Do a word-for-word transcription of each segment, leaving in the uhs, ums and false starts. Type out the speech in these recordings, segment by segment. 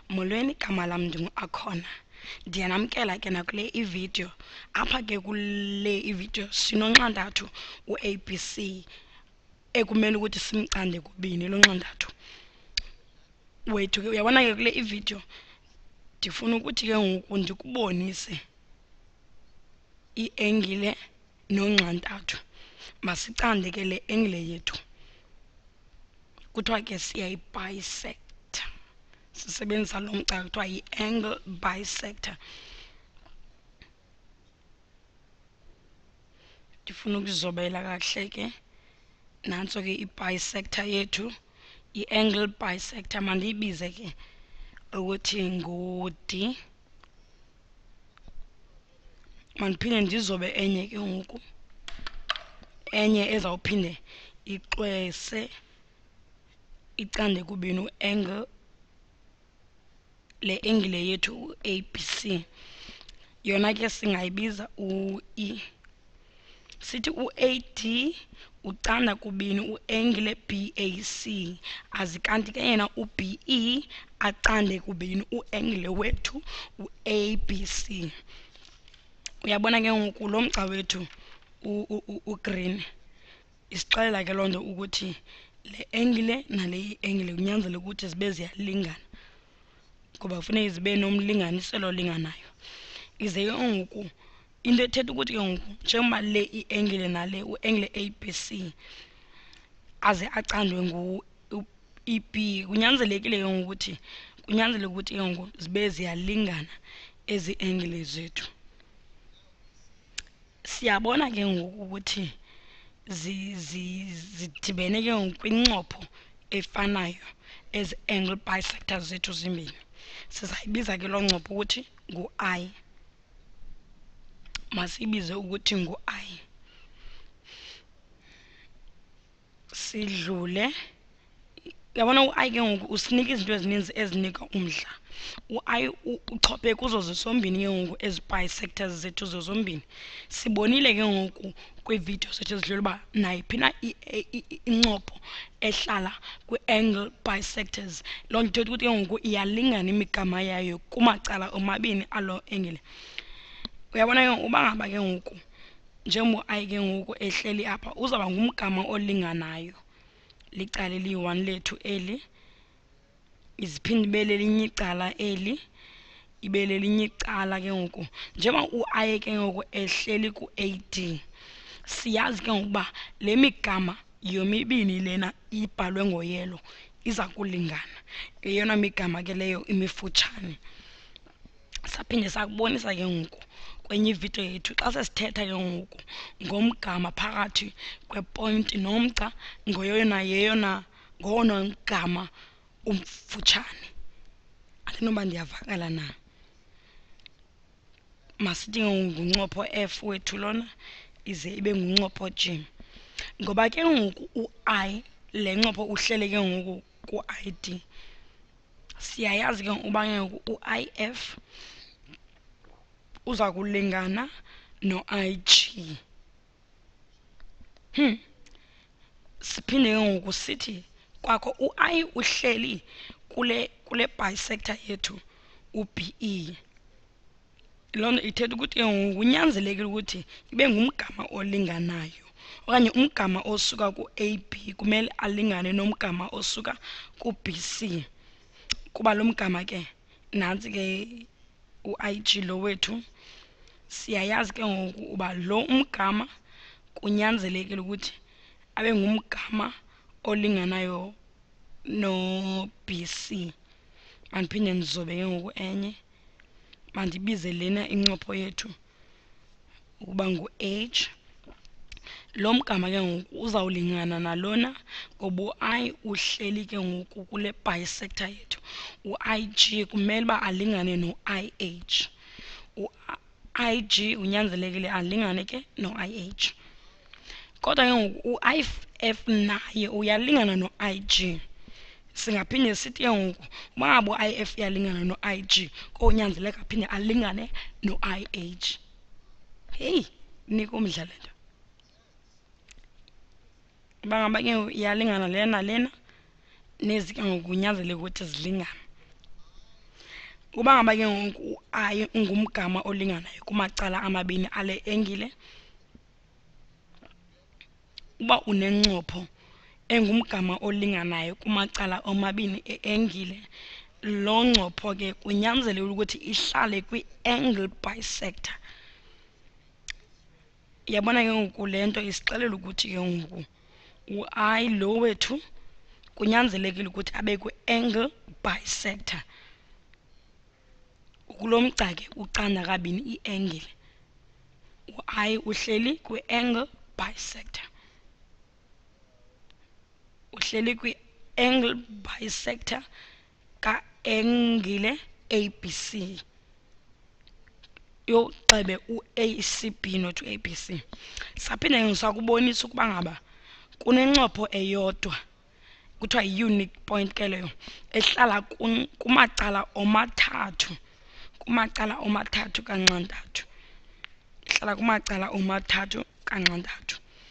Molweni, igama lam ndingu-Akhona. Ndiyanamkela ke nakule ividiyo. Apha ke kule ividiyo sinonxantathu u-A B C ekumele ukuthi simcande kubini lo nxantathu wethu ke. Uyabona ke kule ividiyo ndifuna ukuthi ke ngoku ndikubonise iengile nonxantathu. Masicande ke le engile yethu, kuthiwa ke siyayibhayisekt. Sisebenzisa lo mgca kuthiwa yi-angle bisector. Ndifuna ukuzobela kakuhle ke. Nantso ke i-bisector yethu, i-angle bisector. Mandiyibize ke ukuthi ngu-D. Mandiphinde ndizobe enye ke ngoku, enye ezawuphinde ixwese icande kubini u-angle, le engile yethu u-A B C. Yona ke singayibiza u-E. Sithi u-A D ucanda kubini u-angle B A C, azikanti ke yena u-B E acande kubini u-angle wethu u-A B C. Uyabona ke ngoku lo mgca wethu u-green isixelela ke loo nto ukuthi le angle nale i-angle kunyanzeleka ukuthi zibe ziyalingana, ngoba kufuneka zibe nomlinganiselo olinganayo. Ize ke ngoku into ethetha ukuthi ke ngoku njengoba le i-angle nale u-angle A B C aze acandwe ngu-E B, kunyanzelekile ke ngoku ukuthi kunyanzeleka ukuthi ke ngoku zibe ziyalingana ezi angle zethu. Siyabona ke ngoku ukuthi zidibene ke ngoku kwincopho efanayo ezi angle bisectors zethu zimbini. Sizayibiza ke loo ncopho ukuthi ngu-I. Masiyibize ukuthi ngu-I. Sidlule. Uyabona u-I ke ngoku usinika izinto ezininzi ezinika umdla. U-I uchophe kuzo zombini ke ngoku ezi bisectors zethu zombini. Sibonile ke ngoku kwiividiyo zethu ezidlule uba nayiphi na incopho ehlala kwi-angle bisectors, loo nto ithetha ukuthi ke ngoku iyalingana imigama yayo kumacala omabini aloo angle. Uyabona ke ngoku uba ngaba ke ngoku njengoba u-I ke ngoku ehleli apha uzawuba ngumgama olinganayo. Licala eliyi-one lethu eli, iziphinde ibe lelinye icala eli, ibe lelinye icala ke ngoku. Njengoba u-I ke ngoku ehleli ku-A D, siyazi ke ngoku uba le migama yomibini lena ibhalwe ngoyelo iza kulingana. Yeyona migama ke leyo imifutshane. Saphinde sakubonisa ke ngoku kwenye ividiyo yethu xa sesithetha ke ngoku ngomgama phakathi kwepoint nomgca, ngoyena yeyona ngowona mgama umfutshane. Andinoba ndiyavakala na? Masithi ke ngoku nguncopho F wethu lona, ize ibe nguncopho G. Ngoba ke ngoku u-I le ncopho uhlele ke ngoku ku-I D, siyayazi ke ngoku uba ke ngoku u-I F uza kulingana no-I G. Hmm. Siphinde ke ngoku sithi kwakho u-I uhleli kule kule bisector yethu u-B E. Loo nto ithetha ukuthi ke ngoku kunyanzelekile ukuthi ibe ngumgama olinganayo, okanye umgama osuka ku-A B kumele alingane nomgama osuka ku-B C. Kuba lo mgama ke nantsi ke u-I G lo wethu. Siyayazi ke ngoku uba lo umgama kunyanzelekile ukuthi abe ngumgama olinganayo no-B C. Mandiphinde ndizobe ke ngoku enye. Mandibize lena incopho yethu ukuba ngu-H. Lo mgama ke ngoku uzawulingana nalona ngoba u-I uhleli ke ngoku kule bisector yethu. U-I G kumele uba alingane no-I H. U-I G unyanzelekile alingane ke no-I H. Kodwa ke ngoku u-I F naye uyalingana no-I G. Singaphinde sithi ke ngoku uba ngaba u-I F iyalingana no-I G, konyanzeleka aphinde alingane no-I H. Heyi, inika umdla le nto. Uba ngaba ke ngoku iyalingana lena nalena, nezi ke ngoku kunyanzeleka ukuthi zilingane. Uba ngaba ke ngoku u-I ungumgama olinganayo kumacala amabini ale engile, uba unencopho engumgama olinganayo kumacala omabini e-engile, loo ncopho ke kunyanzeleka ukuthi ihlale kwi-angle bisector. Yabona ke ngoku le nto isixelela ukuthi ke ngoku u-I lo wethu kunyanzelekile ukuthi abe kwi-angle bisector. Kulo mgca ke ucanda kabini i-angle, u-I uhleli kwi-angle bisector. Uhleli kwi-angle bisector ka-engile A B C. Yogqibe u-A C B not u-A B C. Saphinde ngisakubonisa ukuba ngaba kunencopho eyodwa, kuthiwa yi-unique point ke leyo, ehlala kumacala omathathu, kumacala omathathu kanxantathu. Ihlala kumacala omathathu kanxantathu.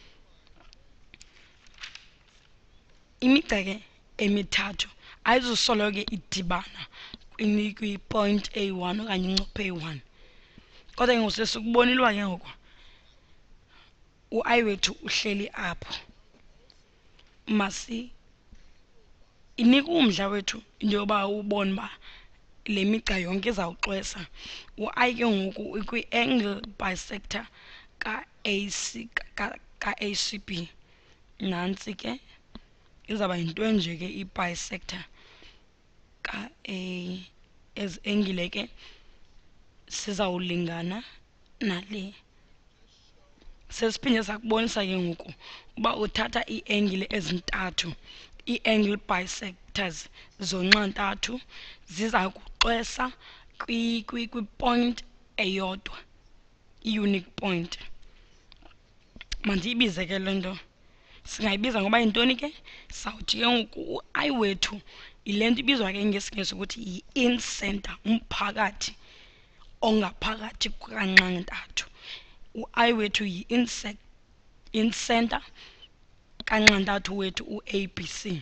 Imigca ke emithathu ayizusoloko idibana kwi-point A one okanye incopho A one. Kodwa ke ngoku sesikubonile uba ke ngoku u-I wethu uhleli apho. Masi inika umdla wethu into yoba ubone uba le migca yonke izawuxwesa. U-I ke ngoku ikwi-angle bisector ka-A C ka-A C B. Nantsi ke izawuba yinto enje ke i-bisector ka-A, ezi engile ke sizawulingana nale. Sesiphinde sakubonisa ke ngoku uba uthatha ii-engile ezintathu, ii-angle bisectors zonxantathu, ziza kuxwesa kwi-point eyodwa, i-unique point. Mandiyibize ke le nto. Singayibiza ngoba yintoni ke? Sawuthi ke ngoku u-I wethu yile nto ibizwa ke ngesiNgesi ukuthi yi-incenter, umphakathi ongaphakathi kanxantathu. U-I wethu yi-incenter kanxantathu wethu u-A B C.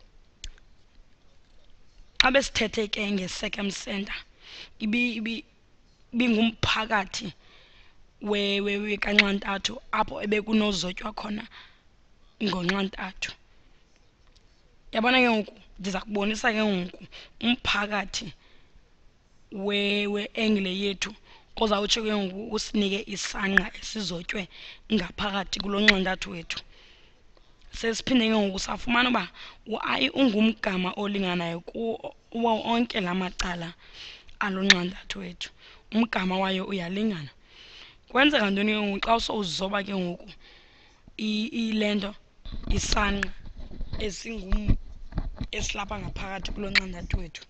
Xa besithethe ke nge-circumcenter ibingumphakathi wekanxantathu apho ebekunozotywa khona ngonxantathu. Yabona ke ngoku ndiza kubonisa ke ngoku umphakathi we-angle yethu ozawutsho ke ngoku usinike isangqa esizotywe ngaphakathi kulo nxantathu wethu. Sesiphinde ke ngoku safumana uba u-I ungumgama olinganayo kuwo onke la macala alo nxantathu wethu. Umgama wayo uyalingana. Kwenzeka ntoni ke ngoku xa usowuzoba ke ngoku ile nto, isangqa esingum esilapha ngaphakathi kulo nxantathu wethu,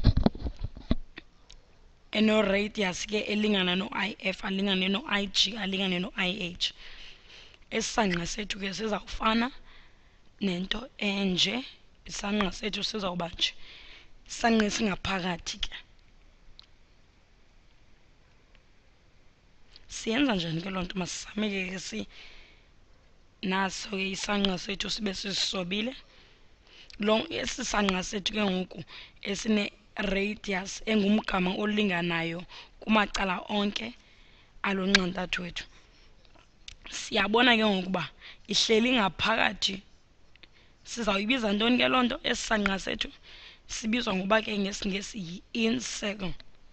eno-radius ke elingana no-I F, alingane no-I G, alingane no-I H. Esi sangqa sethu ke sizawufana nento enje. Isangqa sethu sizawuba nje, isangqa esingaphakathi ke. Siyenza njani ke loo nto? Masizame ke si naso ke isangqa sethu sibe sisisobile. Lo esi sangqa sethu ke ngoku esine-radius engumgama olinganayo kumacala onke alo nxantathu wethu. Siyabona ke ngoku uba ihleli ngaphakathi. Sizawuyibiza ntoni ke loo nto? Esi sangqa sethu sibizwa ngoba ke ngesiNgesi yi-incircle.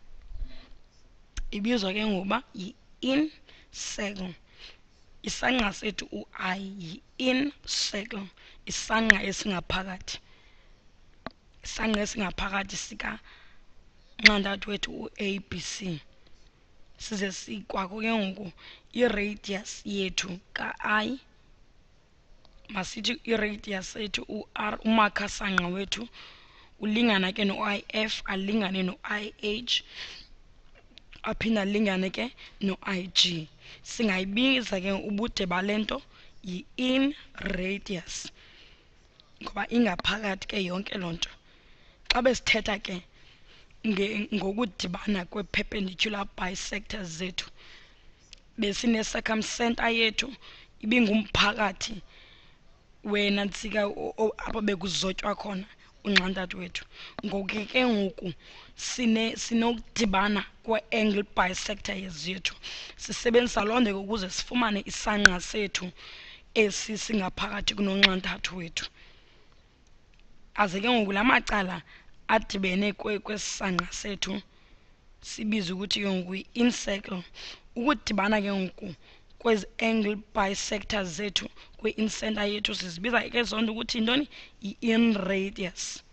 Ibizwa ke ngoba yi-incircle. Isangqa sethu u-I yi-incircle, isangqa esingaphakathi. Isangqa esingaphakathi sikanxantathu wethu u-A B C. Size sikwako ke ngoku i-radius yethu ka-I, masithi i-radius yethu u-R, umakasangqa wethu ulingana ke no-I F, alingane no-I H, aphinde alingane ke no-I G. Singayibiza ke ubude bale nto yi-in radius ngoba ingaphakathi ke yonke loo nto. Xa besithetha ke ngokudibana kwe-perpendicular bisectors zethu, besine-circumcenter yethu ibingumphakathi wenantsika apho bekuzotywa khona unxantathu wethu. Ngoku ke ngoku sine sinokudibana kwee-angle bisectors zethu. Sisebenzisa loo nto ke ukuze sifumane isangqa sethu esi singaphakathi kunonxantathu wethu. Aze ke ngoku la macala adibene kwesi sangqa sethu sibize ukuthi ke ngoku yi-incircle. Ukudibana ke ngoku kwezi angle bisectors zethu kwi-incenter yethu sizibiza ke zonke ukuthi yintoni? Yi-in radius.